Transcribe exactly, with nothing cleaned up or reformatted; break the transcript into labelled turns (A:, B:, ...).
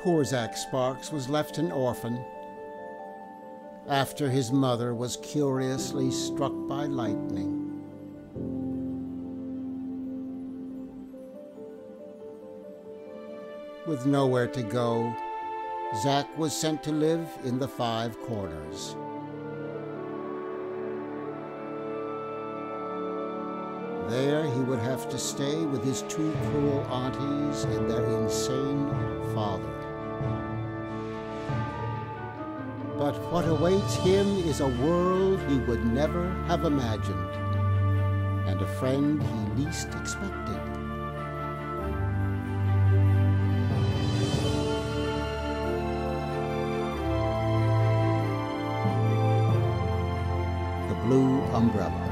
A: Poor Zach Sparks was left an orphan after his mother was curiously struck by lightning. With nowhere to go, Zach was sent to live in the Five Corners. There he would have to stay with his two cruel aunties and their insane father. But what awaits him is a world he would never have imagined, and a friend he least expected. The Blue Umbrella.